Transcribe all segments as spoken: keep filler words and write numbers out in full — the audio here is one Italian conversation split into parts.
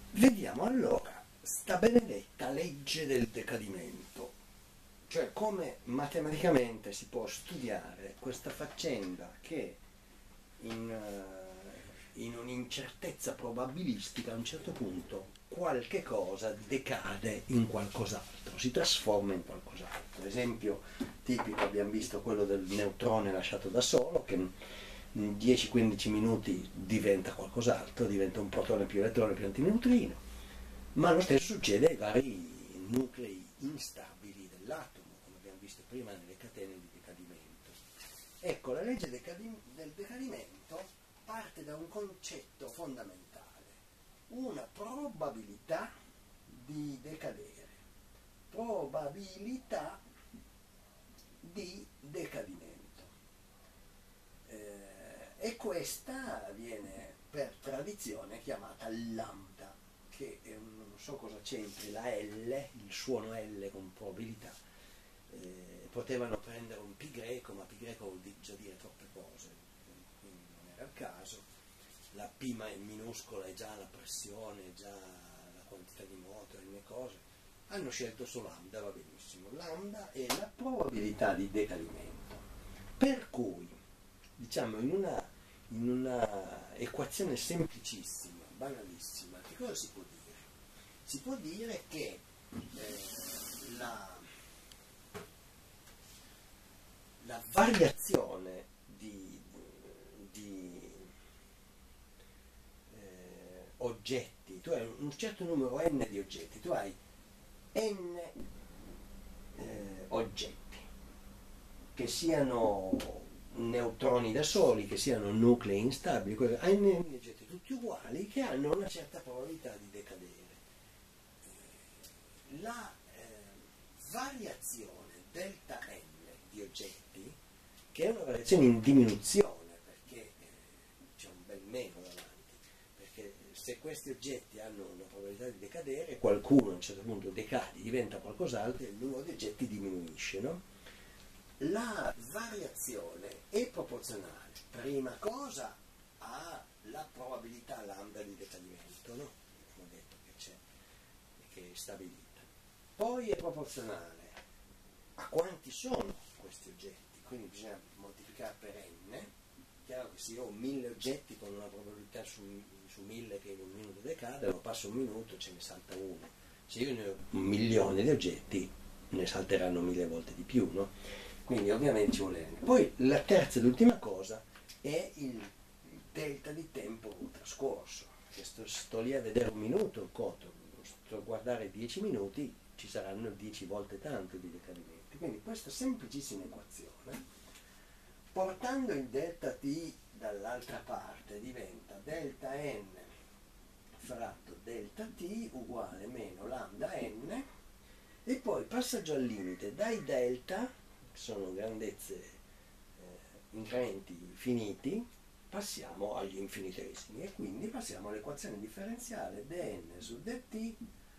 Vediamo allora sta benedetta legge del decadimento, cioè come matematicamente si può studiare questa faccenda che in, eh, in un'incertezza probabilistica a un certo punto qualche cosa decade in qualcos'altro, si trasforma in qualcos'altro. Esempio tipico abbiamo visto quello del neutrone lasciato da solo, che in dieci quindici minuti diventa qualcos'altro, diventa un protone più elettrone più antineutrino, ma lo stesso succede ai vari nuclei instabili dell'atomo, come abbiamo visto prima nelle catene di decadimento. Ecco, la legge del decadimento parte da un concetto fondamentale, una probabilità di decadere, probabilità di decadimento. Eh, e questa viene per tradizione chiamata lambda, che è un, non so cosa c'entri la L, il suono L con probabilità. Eh, potevano prendere un pi greco, ma pi greco vuol già dire troppe cose, quindi non era il caso. La P minuscola è già la pressione, è già la quantità di moto e le cose. Hanno scelto su lambda, va benissimo. Lambda è la probabilità di decadimento. Per cui, diciamo, in una, in una equazione semplicissima, banalissima, che cosa si può dire? Si può dire che eh, la, la variazione di, di eh, oggetti, tu hai un certo numero n di oggetti, tu hai n eh, oggetti, che siano neutroni da soli, che siano nuclei instabili, hai n oggetti tutti uguali che hanno una certa probabilità di decadere. La eh, variazione delta n di oggetti, che è una variazione in diminuzione, perché eh, c'è un bel meno davanti, perché se questi oggetti hanno una probabilità di decadere, qualcuno a un certo punto decade, diventa qualcos'altro e il numero di oggetti diminuisce, no? La variazione è proporzionale, prima cosa, alla probabilità lambda di decadimento, no? Abbiamo detto che c'è, che è stabilita. Poi è proporzionale a quanti sono questi oggetti, quindi bisogna moltiplicare per n. Chiaro che se io ho mille oggetti con una probabilità su, su mille che in un minuto decade, lo passo un minuto, ce ne salta uno. Se io ne ho un milione di oggetti, ne salteranno mille volte di più, no? Quindi ovviamente ci vuole n. Poi la terza ed ultima cosa è il delta di tempo trascorso, che sto, sto lì a vedere un minuto, conto, sto a guardare dieci minuti, ci saranno dieci volte tanto di decadimenti. Quindi questa semplicissima equazione, portando il delta t dall'altra parte, diventa delta n fratto delta t uguale meno lambda n, e poi passaggio al limite dai delta, che sono grandezze eh, incrementi finiti, passiamo agli infinitesimi, e quindi passiamo all'equazione differenziale dn su dt eh,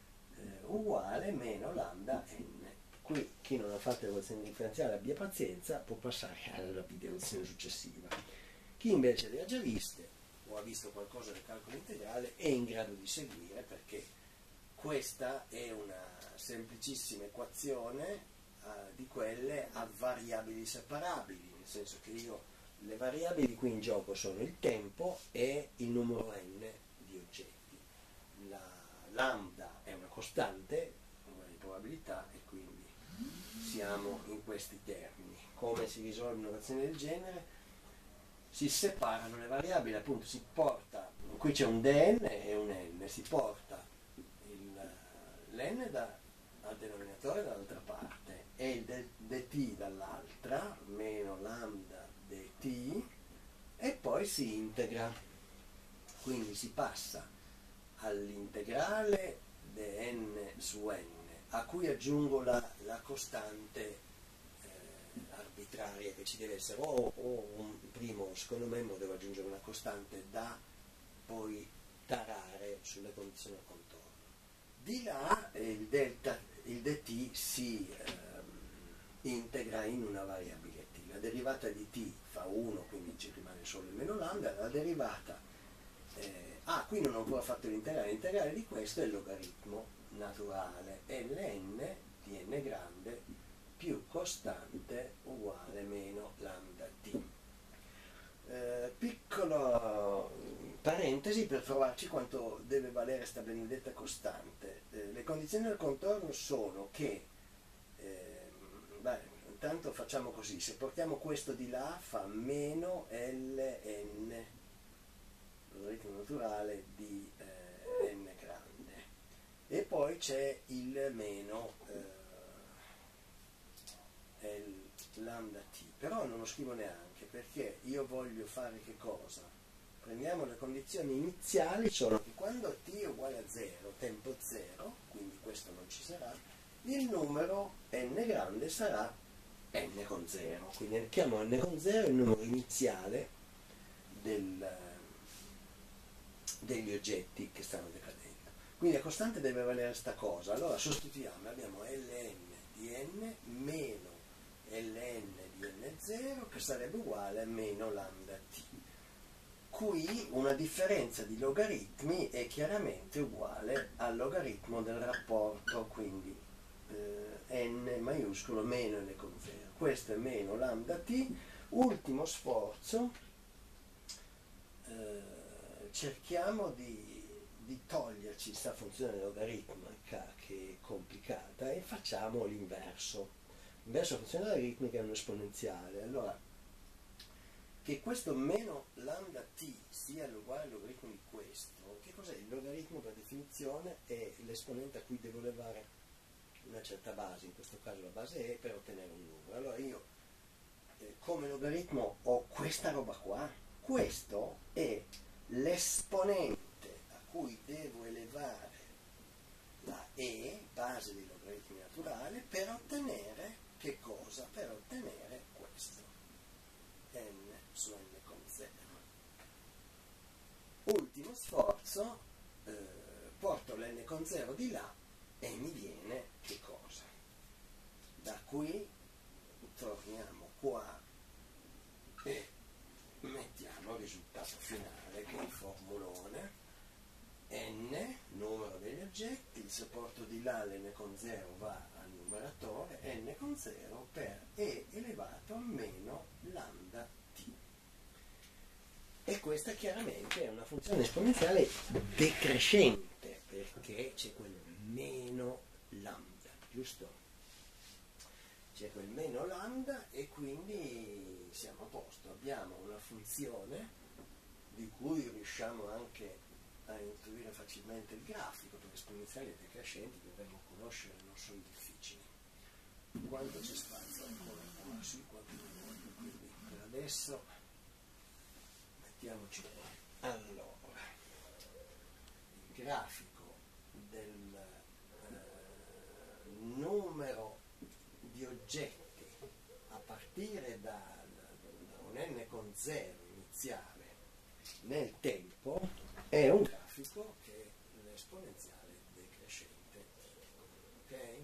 uguale meno lambda n. Qui chi non ha fatto l'equazione differenziale abbia pazienza, può passare alla equazione successiva. Chi invece le ha già viste o ha visto qualcosa del calcolo integrale è in grado di seguire, perché questa è una semplicissima equazione eh, di quelle a variabili separabili, nel senso che io le variabili qui in gioco sono il tempo e il numero n di oggetti. La lambda è una costante, una di probabilità, e quindi siamo in questi termini. Come si risolve un'equazione del genere? Si separano le variabili, appunto si porta, qui c'è un dn e un n, si porta l'n da, al denominatore dall'altra parte e il dt dall'altra, meno lambda dt, e poi si integra, quindi si passa all'integrale dn su n, a cui aggiungo la, la costante eh, arbitraria che ci deve essere, o, o un primo, secondo me devo aggiungere una costante da poi tarare sulle condizioni al contorno. Di là eh, il, delta, il dt si eh, integra in una variabile t. La derivata di t fa uno, quindi ci rimane solo il meno lambda, la derivata eh, ah, qui non ho ancora fatto l'integrale, l'integrale di questo è il logaritmo naturale, ln di n grande più costante uguale meno lambda t. Eh, piccola parentesi per trovarci quanto deve valere sta benedetta costante. Eh, le condizioni del contorno sono che, eh, beh, intanto facciamo così, se portiamo questo di là fa meno ln, logaritmo naturale di eh, n grande, e poi c'è il meno eh, L lambda t, però non lo scrivo neanche perché io voglio fare che cosa? Prendiamo le condizioni iniziali, sono che quando t è uguale a zero, tempo zero, quindi questo non ci sarà, il numero n grande sarà n con zero, quindi chiamo n con zero il numero iniziale del, degli oggetti che stanno decadendo. Quindi la costante deve valere questa cosa, allora sostituiamo, abbiamo ln di n meno ln di n zero che sarebbe uguale a meno lambda t. Qui una differenza di logaritmi è chiaramente uguale al logaritmo del rapporto, quindi eh, n maiuscolo meno n con zero. Questo è meno lambda t. Ultimo sforzo, eh, cerchiamo di, di toglierci questa funzione logaritmica che è complicata e facciamo l'inverso. L'inverso della funzione logaritmica è un esponenziale. Allora, che questo meno lambda t sia uguale al logaritmo di questo, che cos'è? Il logaritmo per definizione è l'esponente a cui devo levare una certa base, in questo caso la base è, per ottenere un numero. Allora io eh, come logaritmo ho questa roba qua, questo è l'esponente a cui devo elevare la e, base dei logaritmi naturali, per ottenere che cosa? Per ottenere questo, n su n con zero. Ultimo sforzo, eh, porto l'n con zero di là e mi viene che cosa? Da qui torniamo qua e mettiamo il risultato finale che è il formulone n, numero degli oggetti, se porto di là l'n con zero va al numeratore, n con zero per e elevato a meno lambda t. E questa chiaramente è una funzione esponenziale decrescente perché c'è quel meno lambda, giusto? C'è quel meno lambda e quindi siamo a posto. Abbiamo una funzione di cui riusciamo anche a intuire facilmente il grafico, perché esponenziali e decrescenti dovremmo conoscere, non sono difficili. Quanto c'è spazio ancora qua sui quattro volte, quindi per adesso mettiamoci qua. Allora, il grafico del eh, numero di oggetti a partire da, da un n con zero iniziale nel tempo è un grafico che è l'esponenziale decrescente, ok? Eh,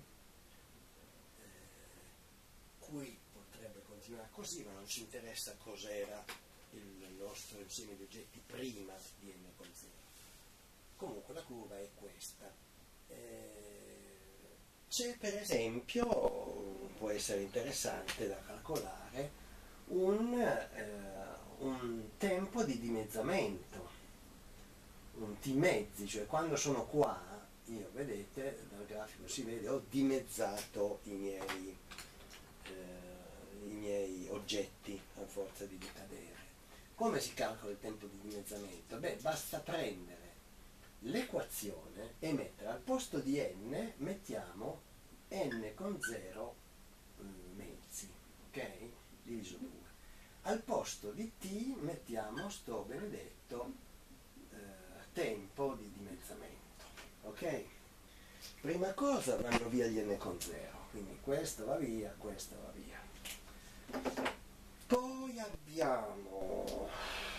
qui potrebbe continuare così, ma non ci interessa cos'era il nostro insieme di oggetti prima di n con zero. Comunque la curva è questa. Eh, c'è per esempio, può essere interessante da calcolare, un, eh, un tempo di dimezzamento, un t mezzi, cioè quando sono qua, io vedete, dal grafico si vede, ho dimezzato i miei, eh, i miei oggetti a forza di decadere. Come si calcola il tempo di dimezzamento? Beh, basta prendere l'equazione e mettere al posto di n, mettiamo n con zero mezzi, ok? Diviso due. Al posto di t mettiamo sto benedetto eh, tempo di dimezzamento, ok? Prima cosa vanno via gli n con zero, quindi questo va via, questo va via. Poi abbiamo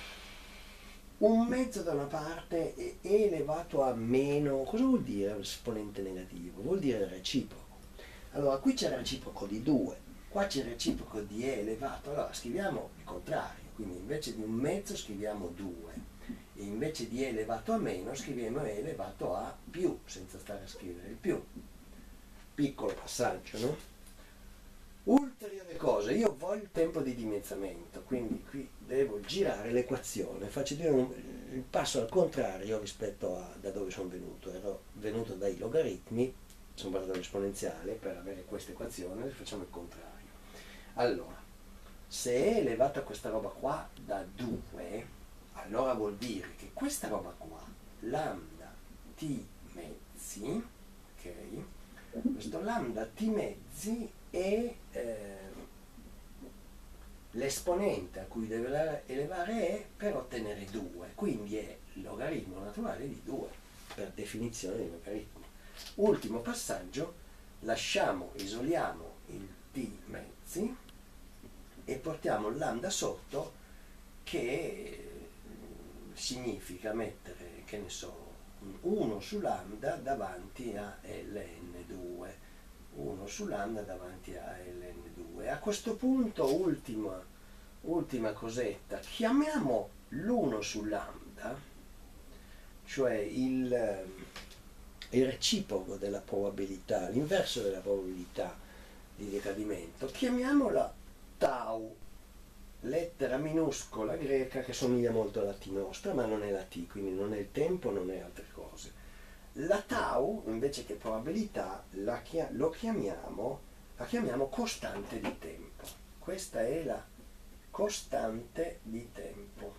un mezzo da una parte e elevato a meno. Cosa vuol dire esponente negativo? Vuol dire reciproco. Allora qui c'è il reciproco di due, qua c'è il reciproco di e elevato, allora scriviamo il contrario, quindi invece di un mezzo scriviamo due. invece di E elevato a meno scriviamo E elevato a più, senza stare a scrivere il più. Piccolo passaggio, no? Ulteriore cosa, io voglio il tempo di dimezzamento, quindi qui devo girare l'equazione, faccio dire un, il passo al contrario rispetto a da dove sono venuto. Ero venuto dai logaritmi, sono passato all'esponenziale, per avere questa equazione facciamo il contrario. Allora, se è elevata questa roba qua da due, allora vuol dire che questa roba qua, lambda t mezzi, ok? Questo lambda t mezzi è eh, l'esponente a cui deve elevare e per ottenere due, quindi è il logaritmo naturale di due, per definizione di logaritmo. Ultimo passaggio, lasciamo, isoliamo il t mezzi e portiamo il lambda sotto, che significa mettere, che ne so, uno su lambda davanti a ln due, uno su lambda davanti a ln due. A questo punto, ultima, ultima cosetta, chiamiamo l'uno su lambda, cioè il, il reciproco della probabilità, l'inverso della probabilità di decadimento, chiamiamola tau, lettera minuscola greca che somiglia molto alla t nostra, ma non è la t, quindi non è il tempo, non è altre cose. La tau, invece che probabilità, la chia- lo chiamiamo, la chiamiamo costante di tempo. Questa è la costante di tempo.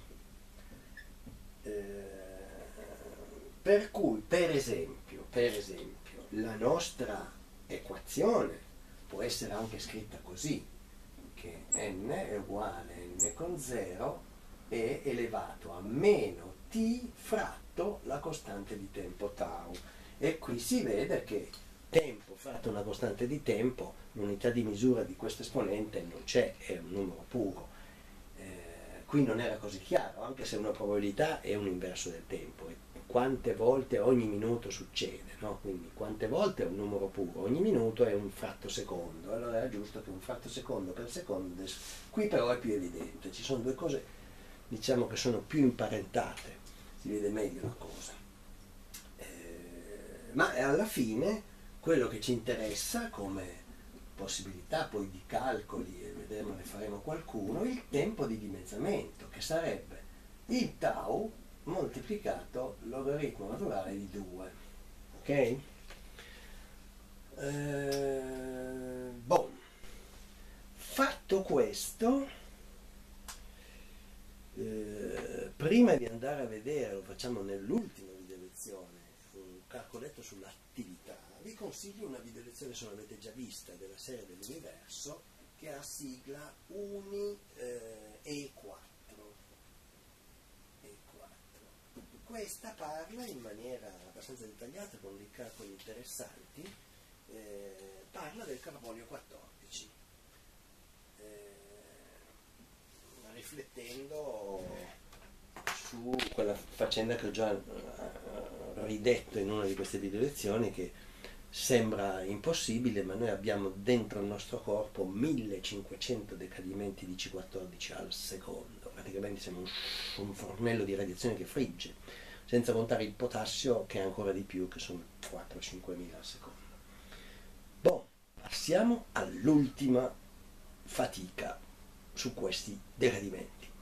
Eh, per cui, per esempio, per esempio, la nostra equazione può essere anche scritta così, che n è uguale a n con zero e elevato a meno t fratto la costante di tempo tau. E qui si vede che tempo fratto una costante di tempo, l'unità di misura di questo esponente non c'è, è un numero puro. Eh, qui non era così chiaro, anche se una probabilità è un inverso del tempo. E quante volte ogni minuto succede, no? Quindi quante volte è un numero puro, ogni minuto è un fratto secondo, allora era giusto che un fratto secondo per secondo, qui però è più evidente, ci sono due cose, diciamo, che sono più imparentate, si vede meglio la cosa. Eh, ma alla fine quello che ci interessa come possibilità poi di calcoli, e vedremo, ne faremo qualcuno, il tempo di dimezzamento, che sarebbe il tau moltiplicato logaritmo naturale di due. Ok? Eh, bon. Fatto questo, eh, prima di andare a vedere, lo facciamo nell'ultima video lezione, un calcoletto sull'attività, vi consiglio una video lezione, se l'avete già vista, della serie dell'universo, che ha sigla uni eh, E quattro. Questa parla in maniera abbastanza dettagliata, con dei calcoli interessanti, eh, parla del carbonio quattordici, eh, riflettendo su quella faccenda che ho già eh, ridetto in una di queste video lezioni, che sembra impossibile, ma noi abbiamo dentro il nostro corpo millecinquecento decadimenti di C quattordici al secondo, praticamente siamo un, un fornello di radiazione che frigge, senza contare il potassio che è ancora di più, che sono quattro cinquemila al secondo. Bon, passiamo all'ultima fatica su questi decadimenti.